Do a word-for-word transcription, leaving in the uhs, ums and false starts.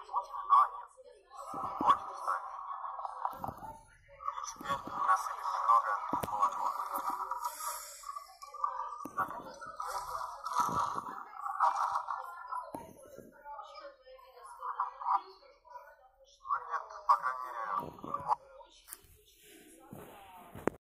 возможно, но они очень старые. И теперь насыпем немного молоко. Так.